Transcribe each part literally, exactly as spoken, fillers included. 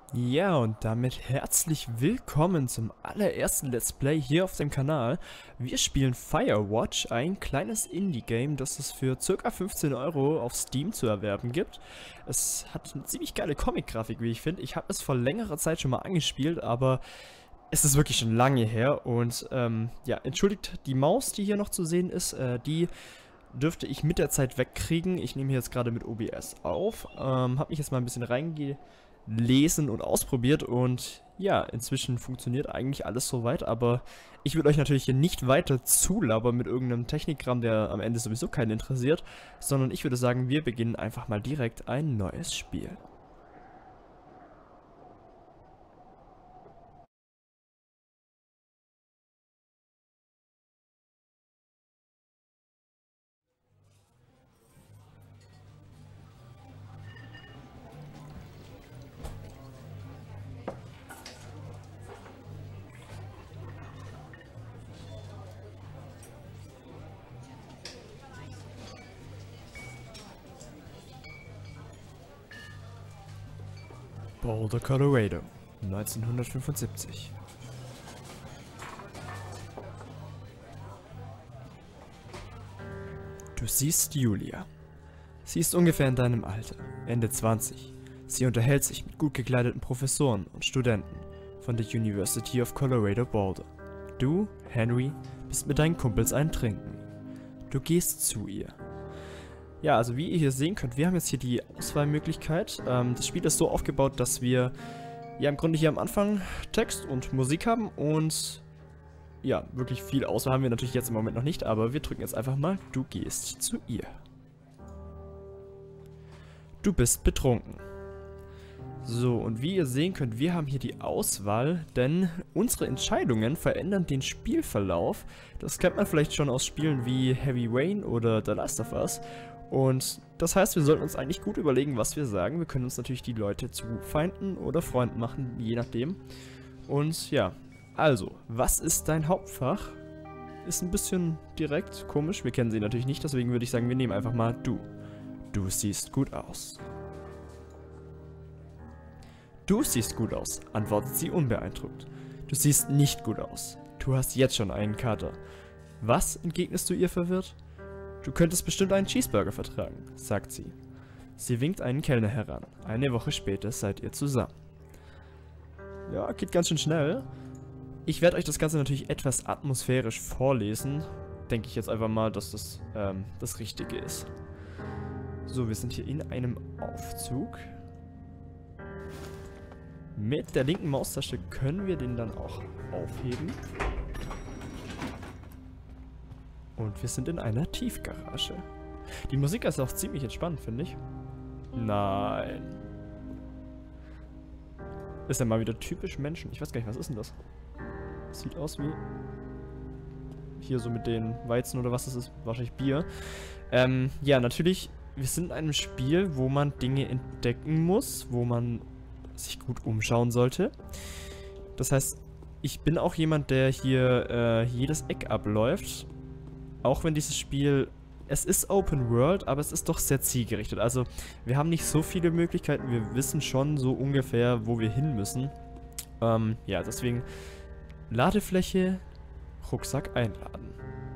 Ja, und damit herzlich willkommen zum allerersten Let's Play hier auf dem Kanal. Wir spielen Firewatch, ein kleines Indie-Game, das es für ca. fünfzehn Euro auf Steam zu erwerben gibt. Es hat eine ziemlich geile Comic-Grafik, wie ich finde. Ich habe es vor längerer Zeit schon mal angespielt, aber es ist wirklich schon lange her. Und ähm, ja, entschuldigt die Maus, die hier noch zu sehen ist, äh, die dürfte ich mit der Zeit wegkriegen. Ich nehme hier jetzt gerade mit O B S auf, ähm, habe mich jetzt mal ein bisschen reinge lesen und ausprobiert und ja, inzwischen funktioniert eigentlich alles soweit, aber ich will euch natürlich hier nicht weiter zulabern mit irgendeinem Technikkram, der am Ende sowieso keinen interessiert, sondern ich würde sagen, wir beginnen einfach mal direkt ein neues Spiel. Boulder, Colorado, neunzehnhundertfünfundsiebzig. Du siehst Julia. Sie ist ungefähr in deinem Alter, Ende zwanzig. Sie unterhält sich mit gut gekleideten Professoren und Studenten von der University of Colorado Boulder. Du, Henry, bist mit deinen Kumpels ein Trinken. Du gehst zu ihr. Ja, also wie ihr hier sehen könnt, wir haben jetzt hier die Auswahlmöglichkeit. Ähm, das Spiel ist so aufgebaut, dass wir ja im Grunde hier am Anfang Text und Musik haben und ja, wirklich viel Auswahl haben wir natürlich jetzt im Moment noch nicht, aber wir drücken jetzt einfach mal, du gehst zu ihr. Du bist betrunken. So, und wie ihr sehen könnt, wir haben hier die Auswahl, denn unsere Entscheidungen verändern den Spielverlauf. Das kennt man vielleicht schon aus Spielen wie Heavy Rain oder The Last of Us. Und das heißt, wir sollten uns eigentlich gut überlegen, was wir sagen. Wir können uns natürlich die Leute zu Feinden oder Freunden machen, je nachdem. Und ja, also, was ist dein Hauptfach? Ist ein bisschen direkt, komisch. Wir kennen sie natürlich nicht, deswegen würde ich sagen, wir nehmen einfach mal du. Du siehst gut aus. Du siehst gut aus, antwortet sie unbeeindruckt. Du siehst nicht gut aus. Du hast jetzt schon einen Kater. Was, entgegnest du ihr verwirrt? Du könntest bestimmt einen Cheeseburger vertragen, sagt sie. Sie winkt einen Kellner heran. Eine Woche später seid ihr zusammen. Ja, geht ganz schön schnell. Ich werde euch das Ganze natürlich etwas atmosphärisch vorlesen. Denke ich jetzt einfach mal, dass das ähm, das Richtige ist. So, wir sind hier in einem Aufzug. Mit der linken Maustaste können wir den dann auch aufheben. Und wir sind in einer Tiefgarage. Die Musik ist auch ziemlich entspannt, finde ich. Nein. Ist ja mal wieder typisch Menschen. Ich weiß gar nicht, was ist denn das? Sieht aus wie... Hier so mit den Weizen oder was das ist. Wahrscheinlich Bier. Ähm, ja, natürlich, wir sind in einem Spiel, wo man Dinge entdecken muss, wo man sich gut umschauen sollte. Das heißt, ich bin auch jemand, der hier äh, jedes Eck abläuft. Auch wenn dieses Spiel, es ist Open World, aber es ist doch sehr zielgerichtet. Also wir haben nicht so viele Möglichkeiten, wir wissen schon so ungefähr, wo wir hin müssen. Ähm, ja, deswegen Ladefläche, Rucksack einladen.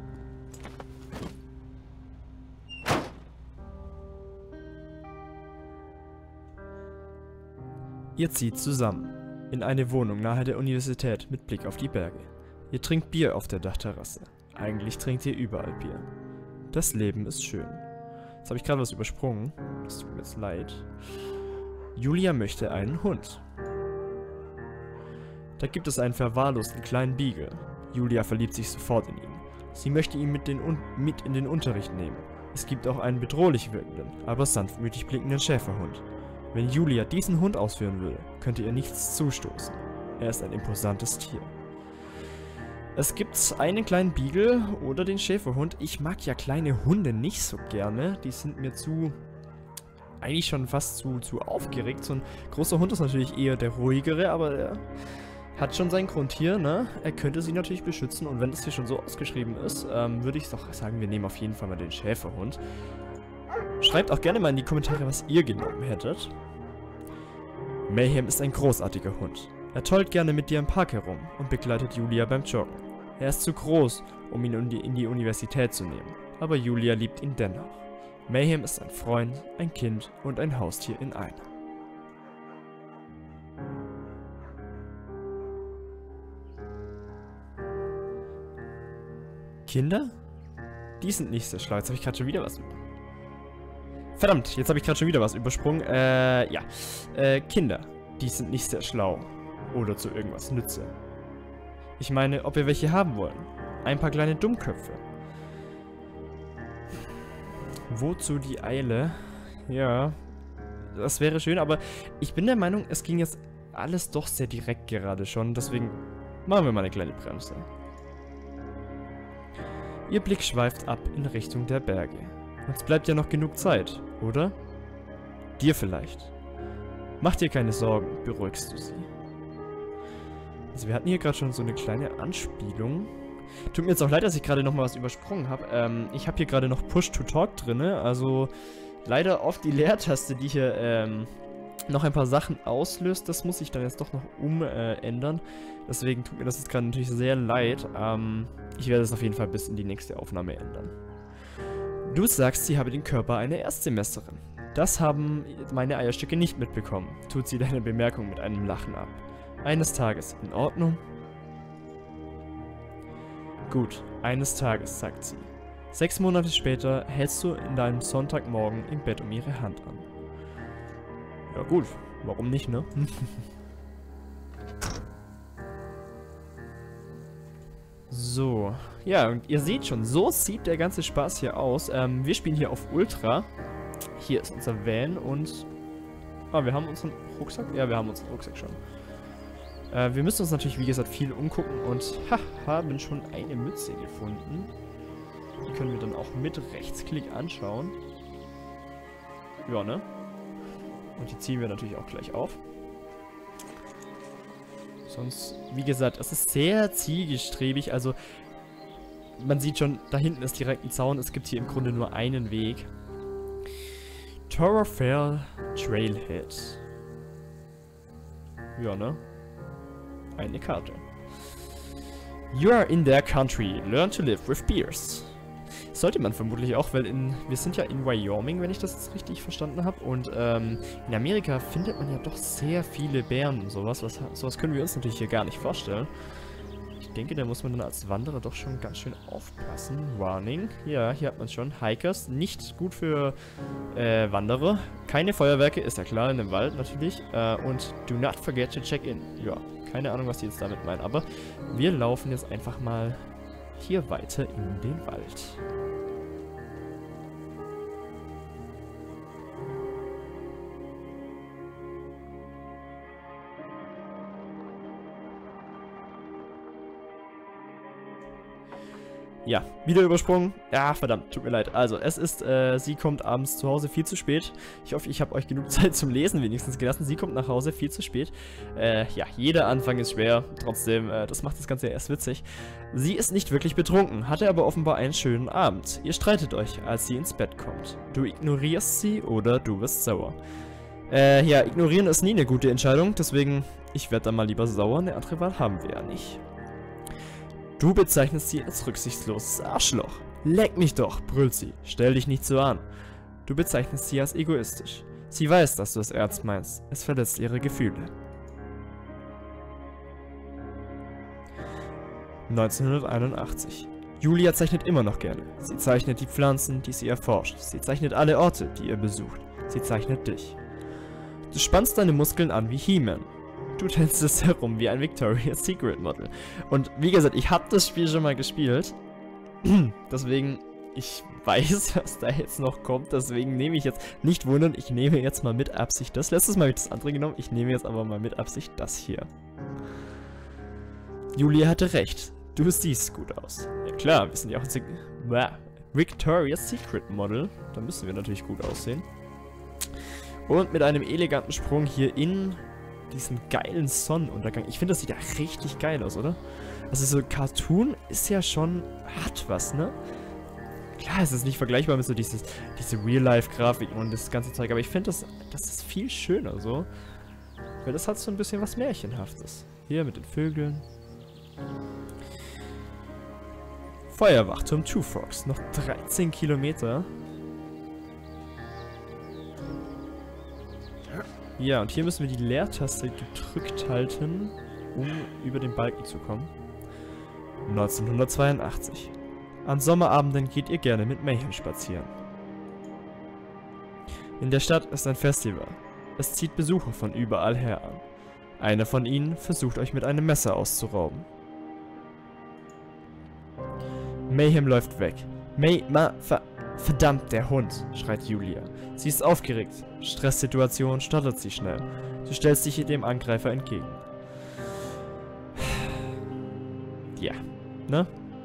Ihr zieht zusammen in eine Wohnung nahe der Universität mit Blick auf die Berge. Ihr trinkt Bier auf der Dachterrasse. Eigentlich trinkt ihr überall Bier. Das Leben ist schön. Jetzt habe ich gerade was übersprungen. Das tut mir jetzt leid. Julia möchte einen Hund. Da gibt es einen verwahrlosten kleinen Beagle. Julia verliebt sich sofort in ihn. Sie möchte ihn mit, den mit in den Unterricht nehmen. Es gibt auch einen bedrohlich wirkenden, aber sanftmütig blickenden Schäferhund. Wenn Julia diesen Hund ausführen würde, könnte ihr nichts zustoßen. Er ist ein imposantes Tier. Es gibt einen kleinen Beagle oder den Schäferhund. Ich mag ja kleine Hunde nicht so gerne. Die sind mir zu... eigentlich schon fast zu, zu aufgeregt. So ein großer Hund ist natürlich eher der ruhigere, aber er hat schon seinen Grund hier, ne? Er könnte sie natürlich beschützen. Und wenn das hier schon so ausgeschrieben ist, ähm, würde ich doch sagen, wir nehmen auf jeden Fall mal den Schäferhund. Schreibt auch gerne mal in die Kommentare, was ihr genommen hättet. Mayhem ist ein großartiger Hund. Er tollt gerne mit dir im Park herum und begleitet Julia beim Joggen. Er ist zu groß, um ihn in die, in die Universität zu nehmen, aber Julia liebt ihn dennoch. Mayhem ist ein Freund, ein Kind und ein Haustier in einem. Kinder? Die sind nicht sehr schlau. Jetzt habe ich gerade schon wieder was... Verdammt, jetzt habe ich gerade schon wieder was übersprungen. Äh, ja. Äh, Kinder. Die sind nicht sehr schlau. Oder zu irgendwas nütze. Ich meine, ob wir welche haben wollen. Ein paar kleine Dummköpfe. Wozu die Eile? Ja. Das wäre schön, aber ich bin der Meinung, es ging jetzt alles doch sehr direkt gerade schon. Deswegen machen wir mal eine kleine Bremse. Ihr Blick schweift ab in Richtung der Berge. Uns bleibt ja noch genug Zeit, oder? Dir vielleicht. Mach dir keine Sorgen, beruhigst du sie. Also wir hatten hier gerade schon so eine kleine Anspielung. Tut mir jetzt auch leid, dass ich gerade nochmal was übersprungen habe. Ähm, ich habe hier gerade noch Push-to-Talk drin, also leider oft die Leertaste, die hier ähm, noch ein paar Sachen auslöst. Das muss ich dann jetzt doch noch umändern. Äh, Deswegen tut mir das jetzt gerade natürlich sehr leid. Ähm, ich werde es auf jeden Fall bis in die nächste Aufnahme ändern. Du sagst, sie habe den Körper einer Erstsemesterin. Das haben meine Eierstücke nicht mitbekommen, tut sie deine Bemerkung mit einem Lachen ab. Eines Tages, in Ordnung? Gut, eines Tages, sagt sie. Sechs Monate später hältst du in deinem Sonntagmorgen im Bett um ihre Hand an. Ja gut, warum nicht, ne? So, ja, und ihr seht schon, so sieht der ganze Spaß hier aus. Ähm, wir spielen hier auf Ultra. Hier ist unser Van und... Ah, wir haben unseren Rucksack? Ja, wir haben unseren Rucksack schon. Äh, wir müssen uns natürlich, wie gesagt, viel umgucken und ha, haben schon eine Mütze gefunden. Die können wir dann auch mit Rechtsklick anschauen. Ja, ne? Und die ziehen wir natürlich auch gleich auf. Sonst, wie gesagt, es ist sehr zielstrebig, also man sieht schon, da hinten ist direkt ein Zaun, es gibt hier im Grunde nur einen Weg. Thoroughfare Trailhead. Ja, ne? Eine Karte. You are in their country, learn to live with bears. Sollte man vermutlich auch, weil in, wir sind ja in Wyoming, wenn ich das jetzt richtig verstanden habe. Und ähm, in Amerika findet man ja doch sehr viele Bären und sowas. Was, sowas können wir uns natürlich hier gar nicht vorstellen. Ich denke, da muss man dann als Wanderer doch schon ganz schön aufpassen. Warning. Ja, hier hat man es schon. Hikers. Nicht gut für äh, Wanderer. Keine Feuerwerke, ist ja klar, in dem Wald natürlich. Äh, und do not forget to check in. Ja, keine Ahnung, was die jetzt damit meinen. Aber wir laufen jetzt einfach mal hier weiter in den Wald. Ja, wieder übersprungen. Ja, verdammt, tut mir leid. Also, es ist, äh, sie kommt abends zu Hause viel zu spät. Ich hoffe, ich habe euch genug Zeit zum Lesen wenigstens gelassen. Sie kommt nach Hause viel zu spät. Äh, ja, jeder Anfang ist schwer. Trotzdem, äh, das macht das Ganze erst witzig. Sie ist nicht wirklich betrunken, hatte aber offenbar einen schönen Abend. Ihr streitet euch, als sie ins Bett kommt. Du ignorierst sie oder du wirst sauer. Äh, ja, ignorieren ist nie eine gute Entscheidung. Deswegen, ich werde dann mal lieber sauer. Eine andere Wahl haben wir ja nicht. Du bezeichnest sie als rücksichtsloses Arschloch. Leck mich doch, brüllt sie. Stell dich nicht so an. Du bezeichnest sie als egoistisch. Sie weiß, dass du es ernst meinst. Es verletzt ihre Gefühle. neunzehnhunderteinundachtzig. Julia zeichnet immer noch gerne. Sie zeichnet die Pflanzen, die sie erforscht. Sie zeichnet alle Orte, die ihr besucht. Sie zeichnet dich. Du spannst deine Muskeln an wie He-Man. Du tänzt es herum wie ein Victoria's Secret Model. Und wie gesagt, ich habe das Spiel schon mal gespielt. Deswegen, ich weiß, was da jetzt noch kommt. Deswegen nehme ich jetzt, nicht wundern, ich nehme jetzt mal mit Absicht das. Letztes Mal habe ich das andere genommen. Ich nehme jetzt aber mal mit Absicht das hier. Julia hatte recht. Du siehst gut aus. Ja klar, wir sind ja auch ein Victoria's Secret Model. Da müssen wir natürlich gut aussehen. Und mit einem eleganten Sprung hier in diesen geilen Sonnenuntergang. Ich finde, das sieht ja richtig geil aus, oder? Also so Cartoon ist ja schon, hat was, ne? Klar, es ist nicht vergleichbar mit so dieses, diese Real-Life-Grafiken und das ganze Zeug, aber ich finde, das, das ist viel schöner so. Weil das hat so ein bisschen was Märchenhaftes. Hier mit den Vögeln. Feuerwachturm Two Frogs. Noch dreizehn Kilometer. Ja, und hier müssen wir die Leertaste gedrückt halten, um über den Balken zu kommen. neunzehnhundertzweiundachtzig. An Sommerabenden geht ihr gerne mit Mayhem spazieren. In der Stadt ist ein Festival. Es zieht Besucher von überall her an. Einer von ihnen versucht euch mit einem Messer auszurauben. Mayhem läuft weg. May, ma, ver, verdammt, der Hund, schreit Julia. Sie ist aufgeregt. Stresssituation stottert sie schnell. Du stellst dich dem Angreifer entgegen. Ja, ne?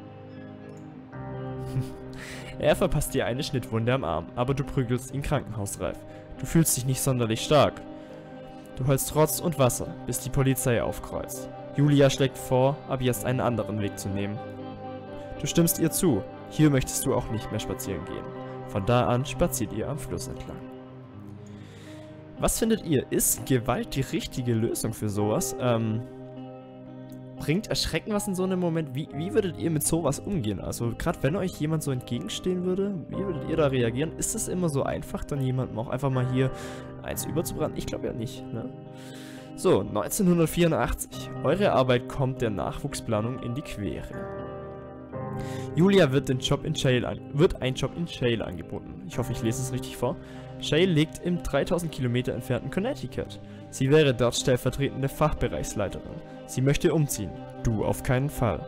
Er verpasst dir eine Schnittwunde am Arm, aber du prügelst ihn krankenhausreif. Du fühlst dich nicht sonderlich stark. Du holst Rotz und Wasser, bis die Polizei aufkreuzt. Julia schlägt vor, ab jetzt einen anderen Weg zu nehmen. Du stimmst ihr zu. Hier möchtest du auch nicht mehr spazieren gehen. Von da an spaziert ihr am Fluss entlang. Was findet ihr? Ist Gewalt die richtige Lösung für sowas? Ähm... Bringt Erschrecken was in so einem Moment? Wie, wie würdet ihr mit sowas umgehen? Also gerade wenn euch jemand so entgegenstehen würde, wie würdet ihr da reagieren? Ist es immer so einfach, dann jemandem auch einfach mal hier eins überzubraten? Ich glaube ja nicht, ne? So, neunzehnhundertvierundachtzig. Eure Arbeit kommt der Nachwuchsplanung in die Quere. Julia wird, den Job in Shale an wird ein Job in Shale angeboten. Ich hoffe, ich lese es richtig vor. Shale liegt im dreitausend Kilometer entfernten Connecticut. Sie wäre dort stellvertretende Fachbereichsleiterin. Sie möchte umziehen. Du auf keinen Fall.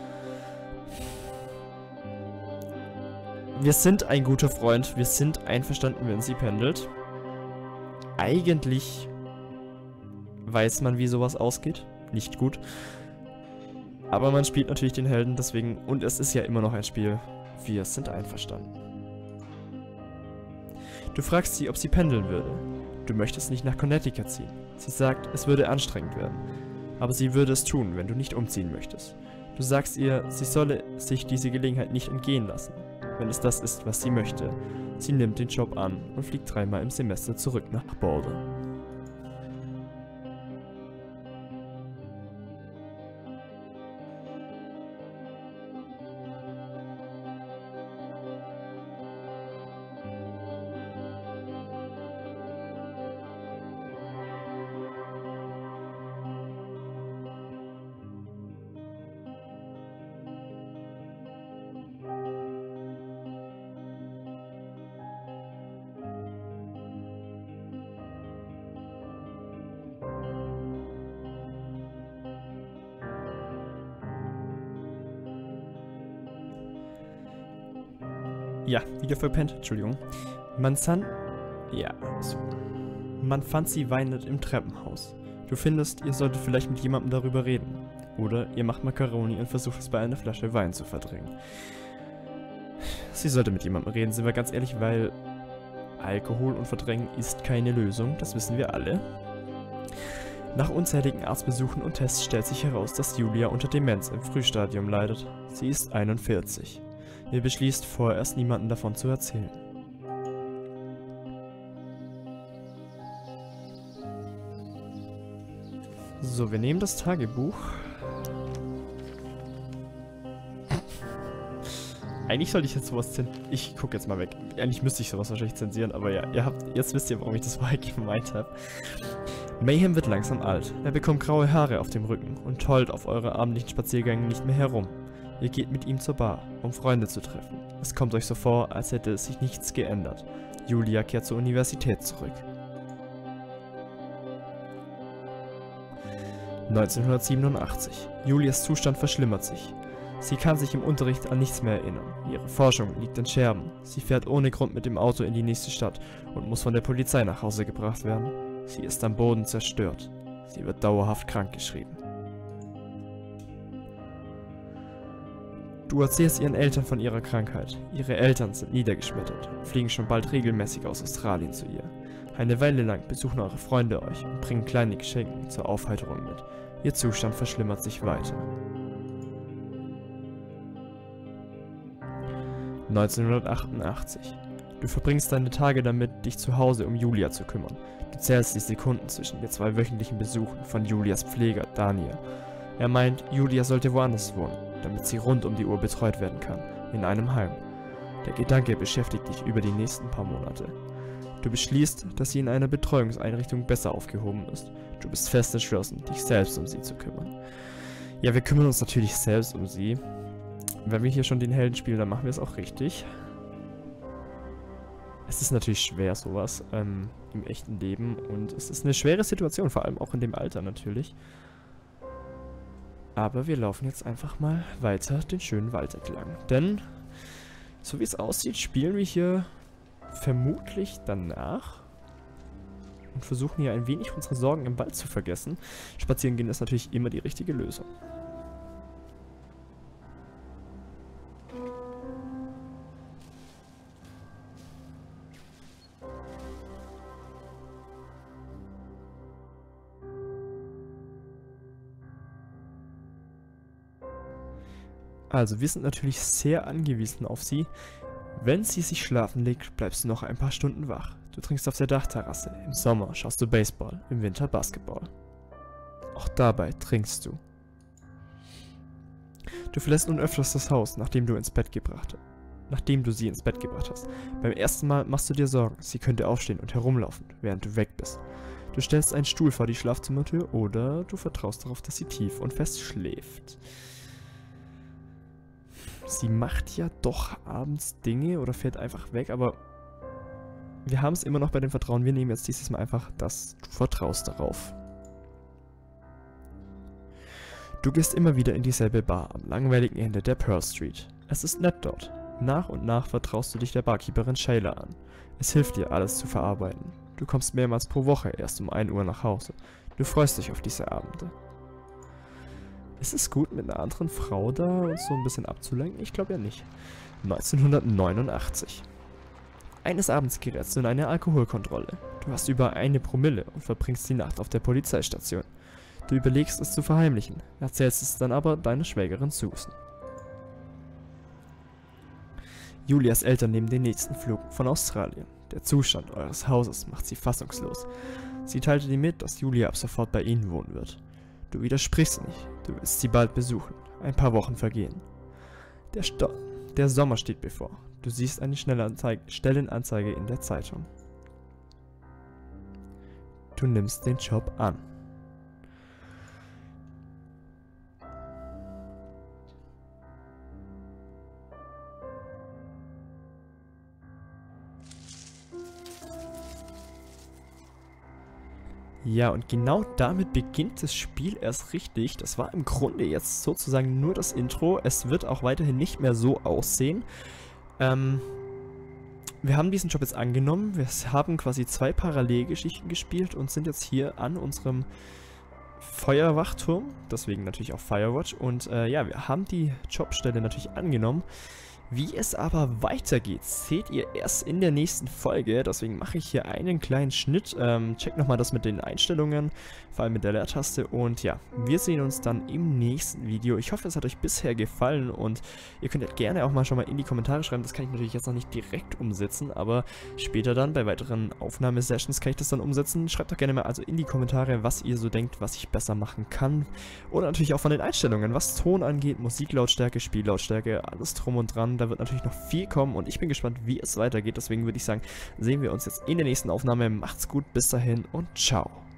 Wir sind ein guter Freund. Wir sind einverstanden, wenn sie pendelt. Eigentlich weiß man, wie sowas ausgeht. Nicht gut. Aber man spielt natürlich den Helden, deswegen... Und es ist ja immer noch ein Spiel. Wir sind einverstanden. Du fragst sie, ob sie pendeln würde. Du möchtest nicht nach Connecticut ziehen. Sie sagt, es würde anstrengend werden. Aber sie würde es tun, wenn du nicht umziehen möchtest. Du sagst ihr, sie solle sich diese Gelegenheit nicht entgehen lassen, wenn es das ist, was sie möchte. Sie nimmt den Job an und fliegt dreimal im Semester zurück nach Boulder. Ja, wieder verpennt, Entschuldigung. Man san... Ja, so. Man fand sie weinend im Treppenhaus. Du findest, ihr solltet vielleicht mit jemandem darüber reden. Oder ihr macht Macaroni und versucht es bei einer Flasche Wein zu verdrängen. Sie sollte mit jemandem reden, sind wir ganz ehrlich, weil Alkohol und Verdrängen ist keine Lösung, das wissen wir alle. Nach unzähligen Arztbesuchen und Tests stellt sich heraus, dass Julia unter Demenz im Frühstadium leidet. Sie ist einundvierzig. Ihr beschließt vorerst niemandem davon zu erzählen. So, wir nehmen das Tagebuch. Eigentlich sollte ich jetzt sowas zensieren. Ich gucke jetzt mal weg. Eigentlich müsste ich sowas wahrscheinlich zensieren, aber ja, ihr habt, jetzt wisst ihr, warum ich das vorher gemeint habe. Mayhem wird langsam alt. Er bekommt graue Haare auf dem Rücken und tollt auf eure abendlichen Spaziergängen nicht mehr herum. Ihr geht mit ihm zur Bar, um Freunde zu treffen. Es kommt euch so vor, als hätte sich nichts geändert. Julia kehrt zur Universität zurück. neunzehnhundertsiebenundachtzig. Julias Zustand verschlimmert sich. Sie kann sich im Unterricht an nichts mehr erinnern. Ihre Forschung liegt in Scherben. Sie fährt ohne Grund mit dem Auto in die nächste Stadt und muss von der Polizei nach Hause gebracht werden. Sie ist am Boden zerstört. Sie wird dauerhaft krankgeschrieben. Du erzählst ihren Eltern von ihrer Krankheit. Ihre Eltern sind niedergeschmettert und fliegen schon bald regelmäßig aus Australien zu ihr. Eine Weile lang besuchen eure Freunde euch und bringen kleine Geschenke zur Aufheiterung mit. Ihr Zustand verschlimmert sich weiter. neunzehnhundertachtundachtzig. Du verbringst deine Tage damit, dich zu Hause um Julia zu kümmern. Du zählst die Sekunden zwischen den zwei wöchentlichen Besuchen von Julias Pfleger, Daniel. Er meint, Julia sollte woanders wohnen, damit sie rund um die Uhr betreut werden kann, in einem Heim. Der Gedanke beschäftigt dich über die nächsten paar Monate. Du beschließt, dass sie in einer Betreuungseinrichtung besser aufgehoben ist. Du bist fest entschlossen, dich selbst um sie zu kümmern. Ja, wir kümmern uns natürlich selbst um sie. Wenn wir hier schon den Helden spielen, dann machen wir es auch richtig. Es ist natürlich schwer, sowas ähm, im echten Leben. Und es ist eine schwere Situation, vor allem auch in dem Alter natürlich. Aber wir laufen jetzt einfach mal weiter den schönen Wald entlang. Denn, so wie es aussieht, spielen wir hier vermutlich danach und versuchen hier ein wenig unsere Sorgen im Wald zu vergessen. Spazieren gehen ist natürlich immer die richtige Lösung. Also, wir sind natürlich sehr angewiesen auf sie. Wenn sie sich schlafen legt, bleibst du noch ein paar Stunden wach. Du trinkst auf der Dachterrasse. Im Sommer schaust du Baseball, im Winter Basketball. Auch dabei trinkst du. Du verlässt nun öfters das Haus, nachdem du ins Bett gebracht hast. Nachdem du sie ins Bett gebracht hast. Beim ersten Mal machst du dir Sorgen, sie könnte aufstehen und herumlaufen, während du weg bist. Du stellst einen Stuhl vor die Schlafzimmertür oder du vertraust darauf, dass sie tief und fest schläft. Sie macht ja doch abends Dinge oder fährt einfach weg, aber wir haben es immer noch bei dem Vertrauen. Wir nehmen jetzt dieses Mal einfach das, du vertraust darauf. Du gehst immer wieder in dieselbe Bar am langweiligen Ende der Pearl Street. Es ist nett dort. Nach und nach vertraust du dich der Barkeeperin Shayla an. Es hilft dir, alles zu verarbeiten. Du kommst mehrmals pro Woche erst um ein Uhr nach Hause. Du freust dich auf diese Abende. Ist es gut, mit einer anderen Frau da uns so ein bisschen abzulenken? Ich glaube ja nicht. neunzehnhundertneunundachtzig. Eines Abends gerätst du in eine Alkoholkontrolle. Du hast über eine Promille und verbringst die Nacht auf der Polizeistation. Du überlegst es zu verheimlichen, erzählst es dann aber deiner Schwägerin Susan. Julias Eltern nehmen den nächsten Flug von Australien. Der Zustand eures Hauses macht sie fassungslos. Sie teilte dir mit, dass Julia ab sofort bei ihnen wohnen wird. Du widersprichst nicht. Du willst sie bald besuchen. Ein paar Wochen vergehen. Der, Sto der Sommer steht bevor. Du siehst eine Stellenanzeige in der Zeitung. Du nimmst den Job an. Ja, und genau damit beginnt das Spiel erst richtig. Das war im Grunde jetzt sozusagen nur das Intro. Es wird auch weiterhin nicht mehr so aussehen. Ähm, wir haben diesen Job jetzt angenommen. Wir haben quasi zwei Parallelgeschichten gespielt und sind jetzt hier an unserem Feuerwachturm. Deswegen natürlich auch Firewatch. Und äh, ja, wir haben die Jobstelle natürlich angenommen. Wie es aber weitergeht, seht ihr erst in der nächsten Folge. Deswegen mache ich hier einen kleinen Schnitt. Ähm, checkt nochmal das mit den Einstellungen, vor allem mit der Leertaste. Und ja, wir sehen uns dann im nächsten Video. Ich hoffe, es hat euch bisher gefallen und ihr könnt ja gerne auch mal schon mal in die Kommentare schreiben. Das kann ich natürlich jetzt noch nicht direkt umsetzen, aber später dann bei weiteren Aufnahmesessions kann ich das dann umsetzen. Schreibt doch gerne mal also in die Kommentare, was ihr so denkt, was ich besser machen kann. Oder natürlich auch von den Einstellungen, was Ton angeht, Musiklautstärke, Spiellautstärke, alles drum und dran. Da wird natürlich noch viel kommen und ich bin gespannt, wie es weitergeht. Deswegen würde ich sagen, sehen wir uns jetzt in der nächsten Aufnahme. Macht's gut, bis dahin und ciao.